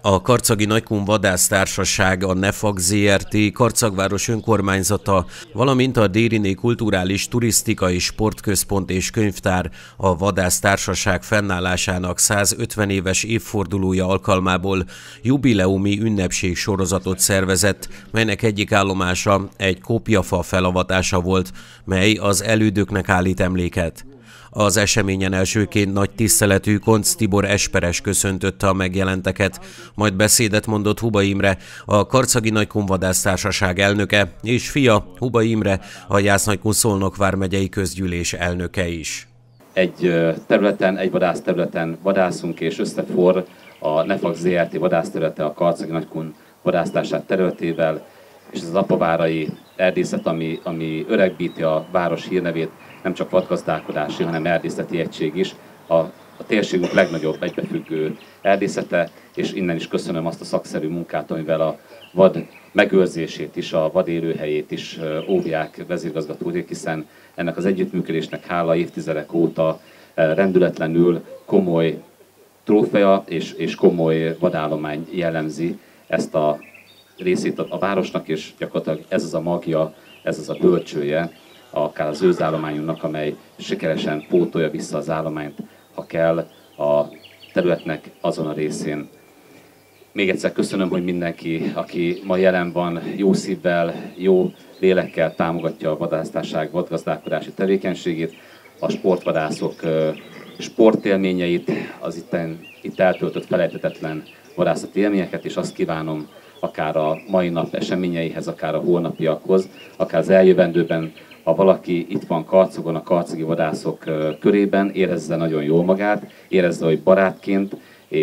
A Karcagi Nagykun Vadásztársaság, a NEFAK Zrt., Karcagváros önkormányzata, valamint a Dériné Kulturális Turisztikai Sportközpont és Könyvtár a Vadásztársaság fennállásának 150 éves évfordulója alkalmából jubileumi ünnepség sorozatot szervezett, melynek egyik állomása egy kopjafa felavatása volt, mely az elődöknek állít emléket. Az eseményen elsőként nagy tiszteletű Koncz Tibor esperes köszöntötte a megjelenteket, majd beszédet mondott Huba Imre, a Karcagi Nagykun Vadásztársaság elnöke, és fia, Huba Imre, a Jász-Nagykun Szolnok vármegyei közgyűlés elnöke is. Egy területen, egy vadászterületen vadászunk, és összeforr a NEFAK Zrt. Vadászterülete a Karcagi Nagykun Vadásztársaság területével, és ez az apavárai erdészet, ami öregbíti a város hírnevét, nem csak vadgazdálkodási, hanem erdészeti egység is. A térségünk legnagyobb egybefüggő erdészete, és innen is köszönöm azt a szakszerű munkát, amivel a vad megőrzését is, a vad élőhelyét is óvják vezérigazgatók, hiszen ennek az együttműködésnek hála évtizedek óta rendületlenül komoly trófea és komoly vadállomány jellemzi ezt a részét a városnak, és gyakorlatilag ez az a magja, ez az a bölcsője, akár az őzállományunknak, amely sikeresen pótolja vissza az állományt, ha kell, a területnek azon a részén. Még egyszer köszönöm, hogy mindenki, aki ma jelen van, jó szívvel, jó lélekkel támogatja a vadásztársaság vadgazdálkodási tevékenységét, a sportvadászok sportélményeit, az itt eltöltött felejthetetlen vadászati élményeket, és azt kívánom, akár a mai nap eseményeihez, akár a holnapiakhoz, akár az eljövendőben, ha valaki itt van Karcagon, a karcagi vadászok körében, érezze nagyon jól magát, érezze, hogy barátként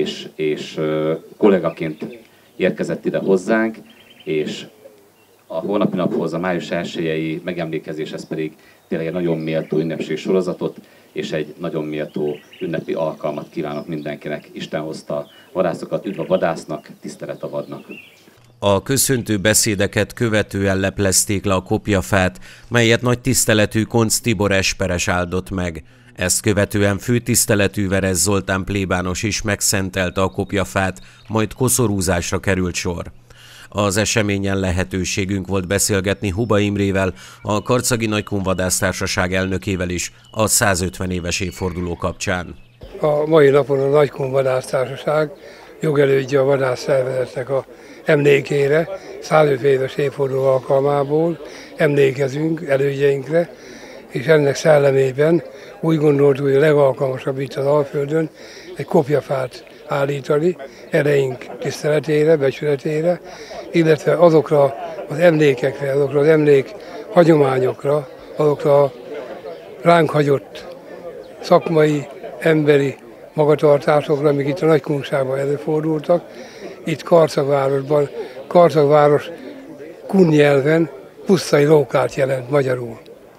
és kollégaként érkezett ide hozzánk, és a holnapi naphoz, a május 1-i megemlékezéshez pedig tényleg egy nagyon méltó ünnepség sorozatot, és egy nagyon méltó ünnepi alkalmat kívánok mindenkinek. Isten hozta a vadászokat, üdv a vadásznak, tisztelet a vadnak. A köszöntő beszédeket követően leplezték le a kopjafát, melyet nagy tiszteletű Koncz Tibor esperes áldott meg. Ezt követően főtiszteletű Veress Zoltán plébános is megszentelte a kopjafát, majd koszorúzásra került sor. Az eseményen lehetőségünk volt beszélgetni Huba Imrével, a Karcagi Nagykun Vadásztársaság elnökével is a 150 éves évforduló kapcsán. A mai napon a Nagykun Vadásztársaság jogelődje a vadászszervezetnek a emlékére, 150 éves évforduló alkalmából emlékezünk elődjeinkre, és ennek szellemében úgy gondoltuk, hogy a legalkalmasabb itt az Alföldön egy kopjafát állítani ereink tiszteletére, becsületére, illetve azokra az emlékekre, azokra az emlék hagyományokra, azokra a ránk hagyott szakmai, emberi magatartásokra, amik itt a nagykunságban előfordultak. Itt Karcagvárosban, Karcagváros kun nyelven pusztai rókát jelent magyarul.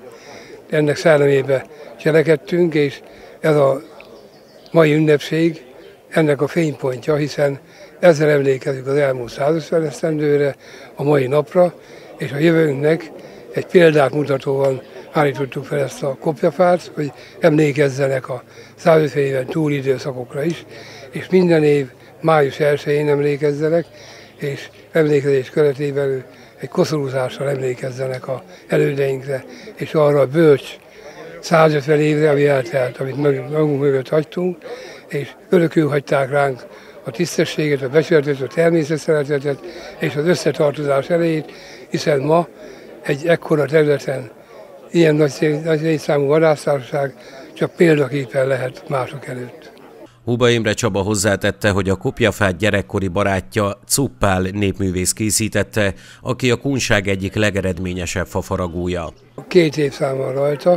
Ennek szellemébe cselekedtünk, és ez a mai ünnepség ennek a fénypontja, hiszen ezzel emlékezünk az elmúlt 150 esztendőre, a mai napra, és a jövőnknek egy példát mutatóan állítottuk fel ezt a kopjafát, hogy emlékezzenek a 150 éven túli időszakokra is, és minden év május 1-én emlékezzenek, és emlékezés keretében egy koszorúzással emlékezzenek az elődeinkre, és arra a bölcs 150 évre, ami eltelt, amit magunk mögött hagytunk, és örökül hagyták ránk a tisztességet, a becsületet, a természetszeretetet és az összetartozás erejét, hiszen ma egy ekkora területen ilyen nagy létszámú vadásztársaság csak példaképpen lehet mások előtt. Huba Imre Csaba hozzátette, hogy a kopjafát gyerekkori barátja Cuppál népművész készítette, aki a kunság egyik legeredményesebb fafaragója. 2 évszám van rajta,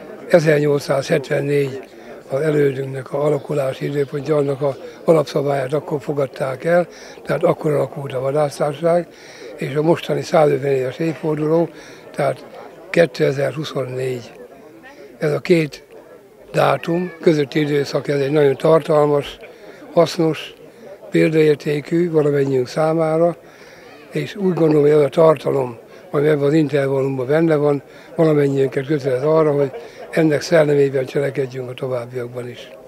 1874 az elődünknek a alakulási időpontja, annak az alapszabályát akkor fogadták el, tehát akkor alakult a vadásztársaság, és a mostani 150 éves évforduló, tehát 2024. Ez a 2 dátum közötti időszak, ez egy nagyon tartalmas, hasznos, példaértékű valamennyiünk számára, és úgy gondolom, hogy ez a tartalom, ami ebben az intervallumban benne van, valamennyiünket kötelez arra, hogy ennek szellemében cselekedjünk a továbbiakban is.